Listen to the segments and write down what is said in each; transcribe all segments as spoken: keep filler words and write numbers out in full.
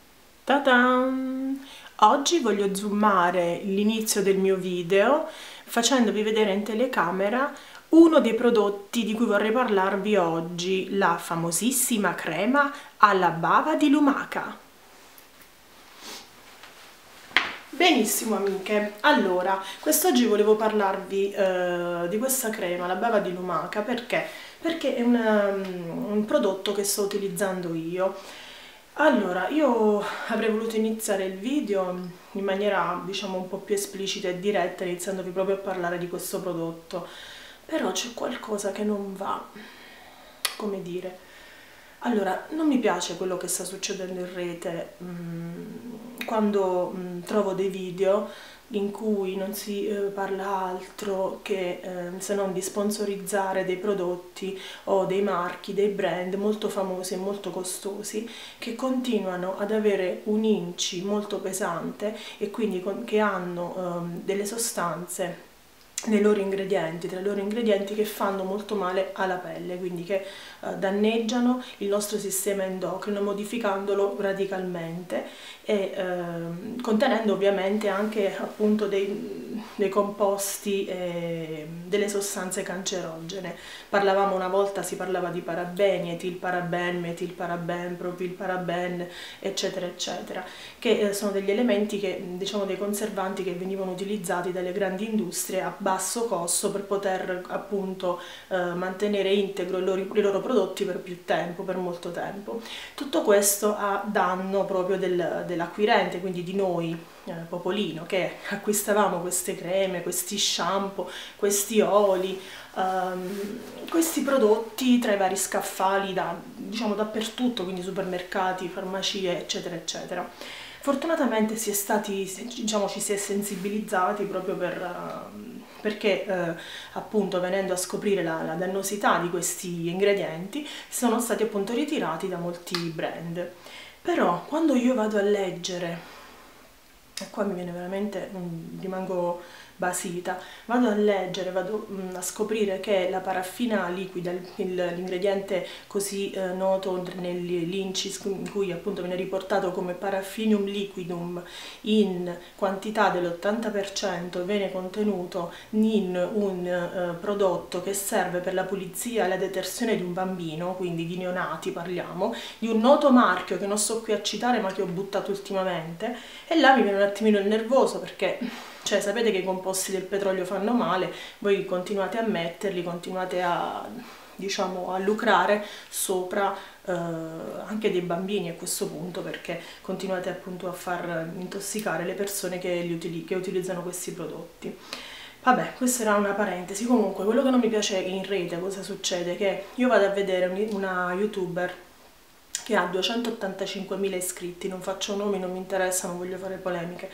Ta-da! Oggi voglio zoomare l'inizio del mio video facendovi vedere in telecamera uno dei prodotti di cui vorrei parlarvi oggi, la famosissima crema alla bava di lumaca. Benissimo amiche, allora quest'oggi volevo parlarvi eh, di questa crema, la bava di lumaca, perché? Perché è un, um, un prodotto che sto utilizzando io. Allora, io avrei voluto iniziare il video in maniera, diciamo, un po' più esplicita e diretta, iniziandovi proprio a parlare di questo prodotto, però c'è qualcosa che non va, come dire. Allora, non mi piace quello che sta succedendo in rete mh, quando mh, trovo dei video in cui non si eh, parla altro che eh, se non di sponsorizzare dei prodotti o dei marchi, dei brand molto famosi e molto costosi che continuano ad avere un inci molto pesante e quindi con, che hanno ehm, delle sostanze nei loro ingredienti, tra i loro ingredienti che fanno molto male alla pelle, quindi che eh, danneggiano il nostro sistema endocrino modificandolo radicalmente e eh, contenendo ovviamente anche appunto dei, dei composti e delle sostanze cancerogene. Parlavamo una volta, si parlava di parabeni, etilparaben, metilparaben, propilparaben, eccetera eccetera, che eh, sono degli elementi che, diciamo, dei conservanti che venivano utilizzati dalle grandi industrie a basso costo per poter appunto eh, mantenere integro i loro, i loro prodotti per più tempo, per molto tempo. Tutto questo a danno proprio del, dell'acquirente, quindi di noi eh, popolino, che acquistavamo queste creme, questi shampoo, questi oli, um, questi prodotti tra i vari scaffali da, diciamo, dappertutto, quindi supermercati, farmacie, eccetera eccetera. Fortunatamente si è stati, diciamo, ci si è sensibilizzati proprio per, perché eh, appunto venendo a scoprire la, la dannosità di questi ingredienti sono stati appunto ritirati da molti brand. Però quando io vado a leggere, e qua mi viene veramente, mm, rimango basita, vado a leggere, vado mm, a scoprire che la paraffina liquida, l'ingrediente così eh, noto nell'Incis, in cui appunto viene riportato come paraffinium liquidum in quantità dell'ottanta per cento, viene contenuto in un eh, prodotto che serve per la pulizia e la detersione di un bambino, quindi di neonati parliamo, di un noto marchio che non sto qui a citare ma che ho buttato ultimamente, e là mi viene un attimino il nervoso perché, cioè, sapete che i composti del petrolio fanno male, voi continuate a metterli, continuate a, diciamo, a lucrare sopra eh, anche dei bambini a questo punto, perché continuate appunto a far intossicare le persone che, li utili che utilizzano questi prodotti. Vabbè, questa era una parentesi. Comunque, quello che non mi piace in rete, cosa succede? Che io vado a vedere una youtuber che ha duecentottantacinquemila iscritti, non faccio nomi, non mi interessa, non voglio fare polemiche,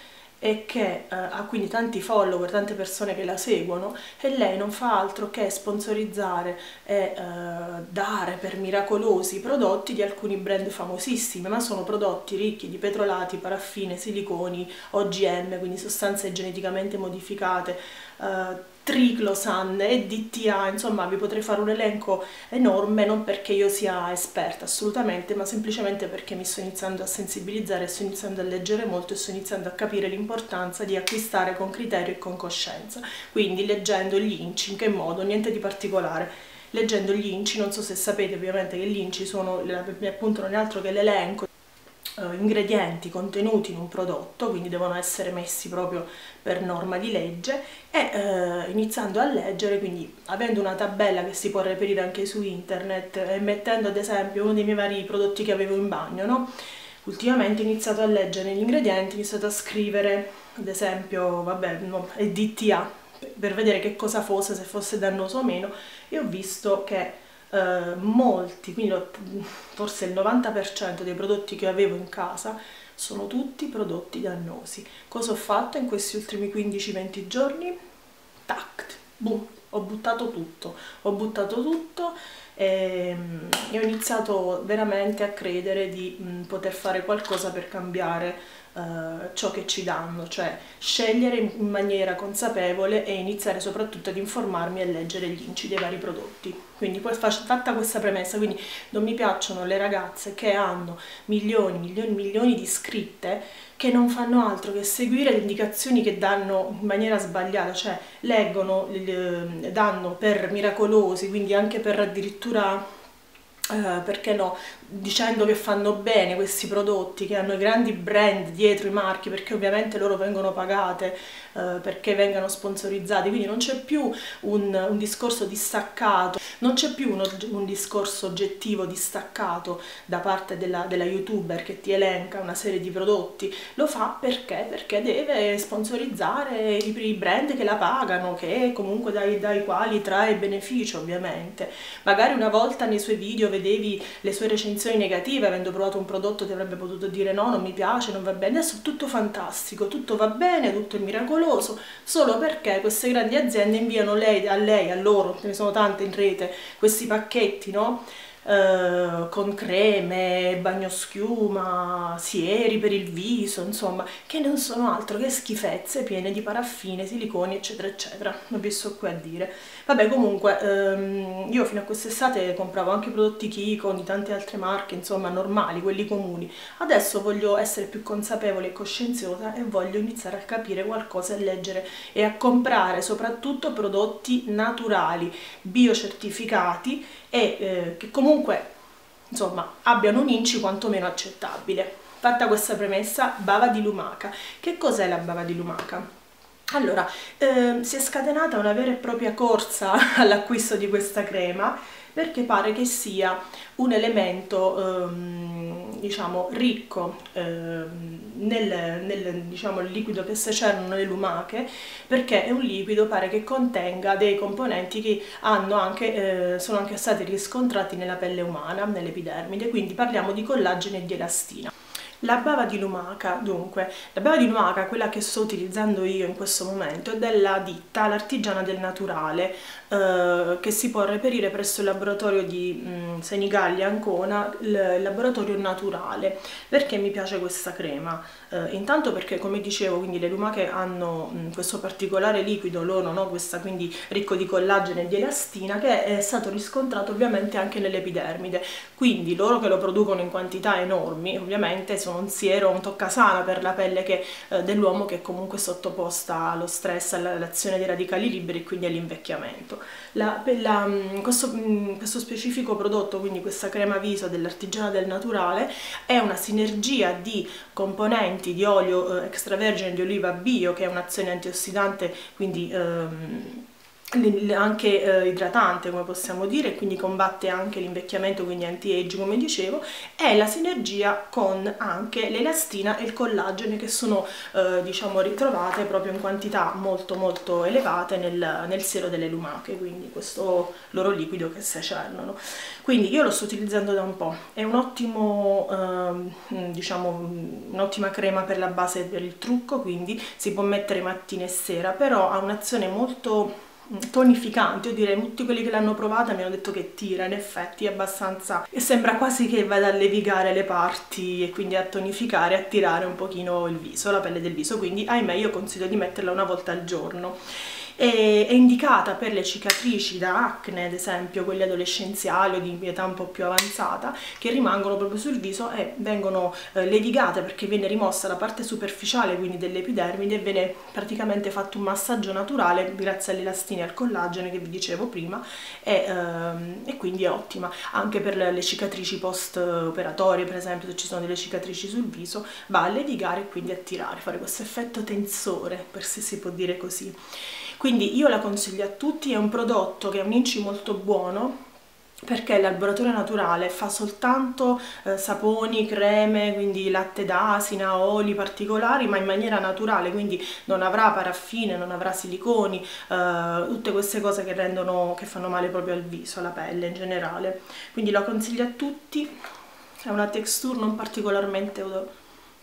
e che eh, ha quindi tanti follower, tante persone che la seguono, e lei non fa altro che sponsorizzare e eh, dare per miracolosi prodotti di alcuni brand famosissimi, ma sono prodotti ricchi di petrolati, paraffine, siliconi, O G M, quindi sostanze geneticamente modificate, eh, triclosan e D T A, insomma vi potrei fare un elenco enorme, non perché io sia esperta assolutamente, ma semplicemente perché mi sto iniziando a sensibilizzare, sto iniziando a leggere molto e sto iniziando a capire l'importanza di acquistare con criterio e con coscienza, quindi leggendo gli inci. In che modo? Niente di particolare. Leggendo gli inci, non so se sapete ovviamente che gli inci sono appunto non è altro che l'elenco ingredienti contenuti in un prodotto, quindi devono essere messi proprio per norma di legge, e eh, iniziando a leggere, quindi avendo una tabella che si può reperire anche su internet e mettendo ad esempio uno dei miei vari prodotti che avevo in bagno, no? Ultimamente ho iniziato a leggere gli ingredienti, ho iniziato a scrivere ad esempio, vabbè, no, D T A per vedere che cosa fosse, se fosse dannoso o meno, e ho visto che Uh, molti, quindi lo, forse il novanta per cento dei prodotti che avevo in casa sono tutti prodotti dannosi. Cosa ho fatto in questi ultimi quindici venti giorni? Tac, boom, ho buttato tutto, ho buttato tutto e, e ho iniziato veramente a credere di mh, poter fare qualcosa per cambiare eh, ciò che ci danno, cioè scegliere in maniera consapevole e iniziare soprattutto ad informarmi e leggere gli inci dei vari prodotti. Quindi poi fatta questa premessa, quindi non mi piacciono le ragazze che hanno milioni, milioni, milioni di iscritte che non fanno altro che seguire le indicazioni che danno in maniera sbagliata, cioè leggono, danno per miracolosi, quindi anche per addirittura Uh, perché no, dicendo che fanno bene questi prodotti, che hanno i grandi brand dietro i marchi, perché ovviamente loro vengono pagate, uh, perché vengano sponsorizzati, quindi non c'è più un, un discorso distaccato, non c'è più un, un discorso oggettivo distaccato da parte della, della youtuber che ti elenca una serie di prodotti. Lo fa perché? Perché deve sponsorizzare i, i brand che la pagano, che comunque dai, dai quali trae beneficio ovviamente. Magari una volta nei suoi video vedevi le sue recensioni negative, avendo provato un prodotto ti avrebbe potuto dire no, non mi piace, non va bene. Adesso è tutto fantastico, tutto va bene, tutto è miracoloso, solo perché queste grandi aziende inviano lei, a lei, a loro, ce ne sono tante in rete, questi pacchetti, no? Uh, con creme, bagnoschiuma, sieri per il viso, insomma, che non sono altro che schifezze piene di paraffine, siliconi, eccetera, eccetera. Non vi sto qui a dire. Vabbè, comunque, um, io fino a quest'estate compravo anche prodotti Kiko, di tante altre marche, insomma, normali, quelli comuni. Adesso voglio essere più consapevole e coscienziosa e voglio iniziare a capire qualcosa, a leggere e a comprare soprattutto prodotti naturali, biocertificati e eh, che comunque insomma abbiano un inci quantomeno accettabile. Fatta questa premessa, bava di lumaca. Che cos'è la bava di lumaca? Allora, eh, si è scatenata una vera e propria corsa all'acquisto di questa crema perché pare che sia un elemento ehm, diciamo ricco ehm, nel, nel diciamo, liquido che secernono le lumache, perché è un liquido pare che contenga dei componenti che hanno anche, eh, sono anche stati riscontrati nella pelle umana, nell'epidermide, quindi parliamo di collagene e di elastina. La bava di lumaca, dunque, la bava di lumaca, quella che sto utilizzando io in questo momento, è della ditta L'Artigiana del Naturale, eh, che si può reperire presso il laboratorio di mh, Senigallia, Ancona, il laboratorio naturale. Perché mi piace questa crema? Eh, intanto perché, come dicevo, quindi le lumache hanno mh, questo particolare liquido, loro, no? Questa quindi ricco di collagene e di elastina, che è stato riscontrato ovviamente anche nell'epidermide, quindi loro che lo producono in quantità enormi, ovviamente sono un siero, un toccasana per la pelle che, eh, dell'uomo, che è comunque sottoposta allo stress, all'azione dei radicali liberi e quindi all'invecchiamento. La, la, questo, questo specifico prodotto, quindi questa crema viso dell'Artigiana del Naturale, è una sinergia di componenti di olio eh, extravergine di oliva bio, che è un'azione antiossidante, quindi ehm, anche eh, idratante, come possiamo dire, quindi combatte anche l'invecchiamento, quindi anti-age, come dicevo, e la sinergia con anche l'elastina e il collagene, che sono eh, diciamo ritrovate proprio in quantità molto molto elevate nel, nel siero delle lumache, quindi questo loro liquido che secernono. Quindi io lo sto utilizzando da un po', è un ottimo eh, diciamo un'ottima crema per la base, per il trucco, quindi si può mettere mattina e sera, però ha un'azione molto tonificante. Io direi tutti quelli che l'hanno provata mi hanno detto che tira, in effetti è abbastanza, e sembra quasi che vada a levigare le parti e quindi a tonificare, a tirare un pochino il viso, la pelle del viso, quindi ahimè io consiglio di metterla una volta al giorno. È indicata per le cicatrici da acne, ad esempio quelle adolescenziali o di età un po' più avanzata, che rimangono proprio sul viso e vengono eh, levigate, perché viene rimossa la parte superficiale, quindi dell'epidermide, e viene praticamente fatto un massaggio naturale grazie all'elastina e al collagene che vi dicevo prima, e, ehm, e quindi è ottima anche per le cicatrici post operatorie, per esempio se ci sono delle cicatrici sul viso, va a levigare e quindi a tirare, fare questo effetto tensore, per se si può dire così. Quindi io la consiglio a tutti, è un prodotto che ha un inci molto buono, perché il laboratorio naturale fa soltanto eh, saponi, creme, quindi latte d'asina, oli particolari, ma in maniera naturale, quindi non avrà paraffine, non avrà siliconi, eh, tutte queste cose che rendono, che fanno male proprio al viso, alla pelle in generale. Quindi la consiglio a tutti, ha una texture non particolarmente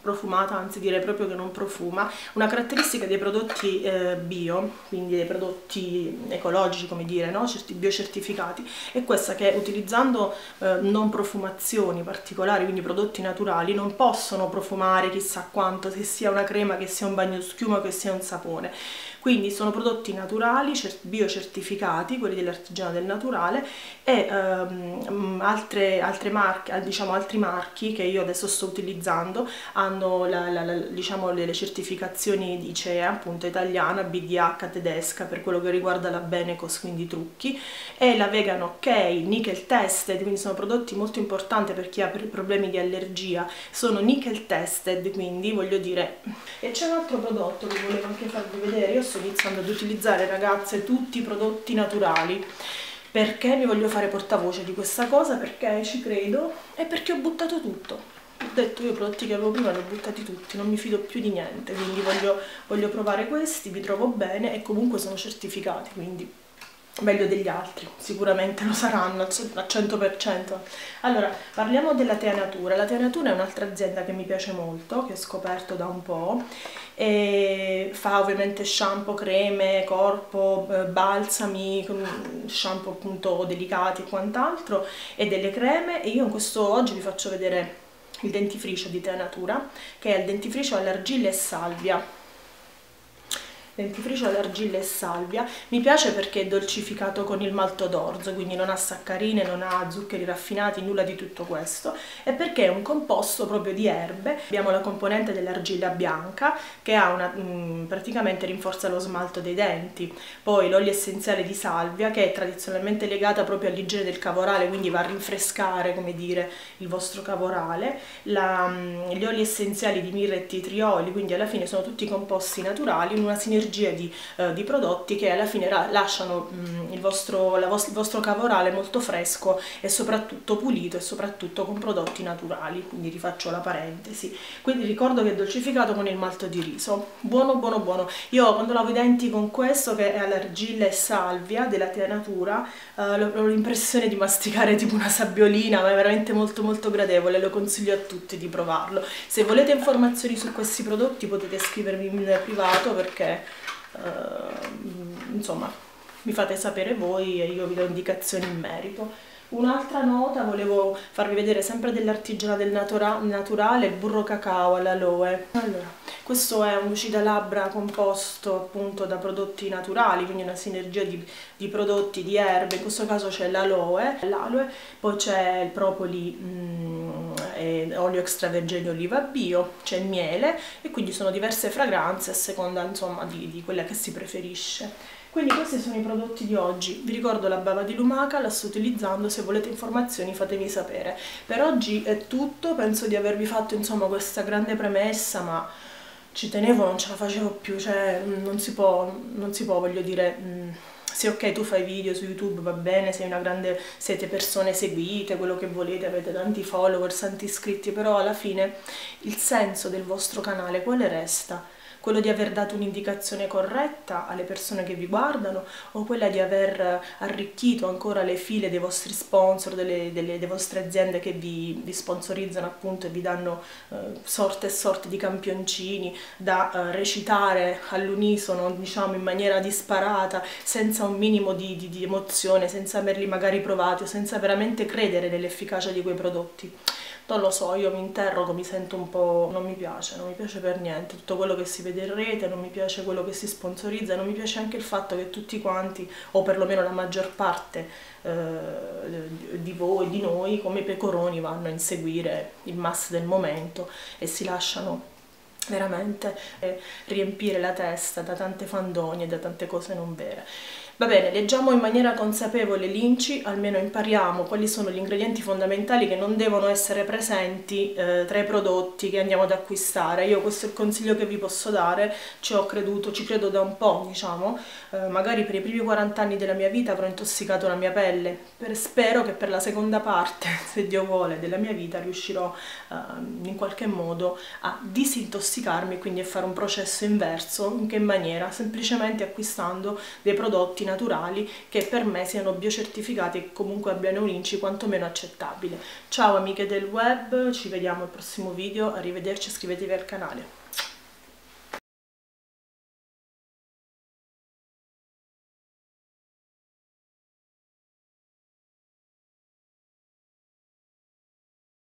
profumata, anzi direi proprio che non profuma. Una caratteristica dei prodotti eh, bio, quindi dei prodotti ecologici, come dire, no? Biocertificati, è questa, che utilizzando eh, non profumazioni particolari, quindi prodotti naturali, non possono profumare chissà quanto, che sia una crema, che sia un bagnoschiuma, che sia un sapone. Quindi sono prodotti naturali, biocertificati, quelli dell'Artigiano del Naturale, e ehm, altre, altre marche, diciamo altri marchi che io adesso sto utilizzando hanno la, la, la, diciamo, le, le certificazioni di I C E A, appunto italiana, B D H tedesca per quello che riguarda la Benecos, quindi trucchi, e la Vegan OK, nickel tested, quindi sono prodotti molto importanti per chi ha problemi di allergia, sono nickel tested, quindi voglio dire. E c'è un altro prodotto che volevo anche farvi vedere. Io sto iniziando ad utilizzare, ragazze, tutti i prodotti naturali, perché mi voglio fare portavoce di questa cosa, perché ci credo e perché ho buttato tutto. Ho detto, io i prodotti che avevo prima li ho buttati tutti, non mi fido più di niente, quindi voglio, voglio provare questi, mi trovo bene e comunque sono certificati, quindi meglio degli altri, sicuramente lo saranno al cento per cento. Allora, parliamo della Tea Natura. La Tea Natura è un'altra azienda che mi piace molto, che ho scoperto da un po', e fa ovviamente shampoo, creme, corpo, balsami, shampoo appunto delicati e quant'altro, e delle creme. E io in questo oggi vi faccio vedere il dentifricio di Tea Natura, che è il dentifricio all'argilla e salvia. Dentifricio all'argilla e salvia. Mi piace perché è dolcificato con il malto d'orzo, quindi non ha saccarine, non ha zuccheri raffinati, nulla di tutto questo, e perché è un composto proprio di erbe. Abbiamo la componente dell'argilla bianca che ha una, mh, praticamente rinforza lo smalto dei denti, poi l'olio essenziale di salvia, che è tradizionalmente legata proprio all'igiene del cavorale, quindi va a rinfrescare, come dire, il vostro cavorale, la, mh, gli oli essenziali di mirra e titrioli, quindi alla fine sono tutti composti naturali in una sinergia Di, uh, di prodotti che alla fine lasciano mh, il, vostro, la vos il vostro cavorale molto fresco e soprattutto pulito, e soprattutto con prodotti naturali. Quindi rifaccio la parentesi. Quindi ricordo che è dolcificato con il malto di riso, buono buono buono. Io quando lavo i denti con questo, che è all'argilla e salvia della Tea Natura, uh, ho l'impressione di masticare tipo una sabbiolina, ma è veramente molto molto gradevole. Lo consiglio a tutti di provarlo. Se volete informazioni su questi prodotti potete scrivermi in privato, perché Uh, insomma mi fate sapere voi e io vi do indicazioni in merito. Un'altra nota, volevo farvi vedere sempre dell'Artigiano del natura Naturale, il burro cacao all'aloe. Allora, questo è un lucida labbra composto appunto da prodotti naturali, quindi una sinergia di, di prodotti, di erbe. In questo caso c'è l'aloe, l'aloe, poi c'è il propoli, mh, e olio extravergine oliva bio, c'è il miele, e quindi sono diverse fragranze a seconda insomma di, di quella che si preferisce. Quindi questi sono i prodotti di oggi. Vi ricordo la bava di lumaca, la sto utilizzando, se volete informazioni fatemi sapere. Per oggi è tutto, penso di avervi fatto insomma questa grande premessa, ma ci tenevo, non ce la facevo più, cioè non si può, non si può, voglio dire, sì, ok, tu fai video su YouTube, va bene, sei una grande, siete persone seguite, quello che volete, avete tanti follower, tanti iscritti, però alla fine il senso del vostro canale quale resta? Quello di aver dato un'indicazione corretta alle persone che vi guardano, o quella di aver arricchito ancora le file dei vostri sponsor, delle, delle, delle vostre aziende che vi, vi sponsorizzano appunto e vi danno eh, sorte e sorte di campioncini da eh, recitare all'unisono, diciamo in maniera disparata, senza un minimo di, di, di emozione, senza averli magari provati o senza veramente credere nell'efficacia di quei prodotti. Non lo so, io mi interrogo, mi sento un po'... non mi piace, non mi piace per niente tutto quello che si vede in rete, non mi piace quello che si sponsorizza, non mi piace anche il fatto che tutti quanti, o perlomeno la maggior parte eh, di voi, di noi, come pecoroni vanno a inseguire il mass del momento e si lasciano veramente eh, riempire la testa da tante fandonie e da tante cose non vere. Va bene, leggiamo in maniera consapevole l'I N C I, almeno impariamo quali sono gli ingredienti fondamentali che non devono essere presenti eh, tra i prodotti che andiamo ad acquistare. Io questo è il consiglio che vi posso dare, ci ho creduto, ci credo da un po', diciamo, eh, magari per i primi quaranta anni della mia vita avrò intossicato la mia pelle, per, spero che per la seconda parte, se Dio vuole, della mia vita riuscirò eh, in qualche modo a disintossicare intossicarmi, quindi a fare un processo inverso. In che maniera? Semplicemente acquistando dei prodotti naturali che per me siano biocertificati e comunque abbiano un INCI quantomeno accettabile. Ciao amiche del web, ci vediamo al prossimo video, arrivederci, iscrivetevi al canale.